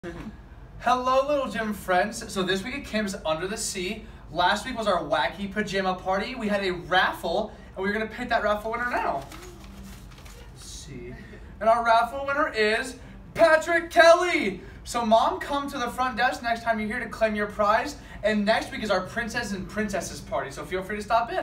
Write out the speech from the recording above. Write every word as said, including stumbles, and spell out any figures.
Hello, little gym friends. So this week at Kim's Under the Sea. Last week was our Wacky Pajama Party. We had a raffle, and we're gonna pick that raffle winner now. Let's see. And our raffle winner is Patrick Kelly. So Mom, come to the front desk next time you're here to claim your prize. And next week is our Princess and Princesses party. So feel free to stop in.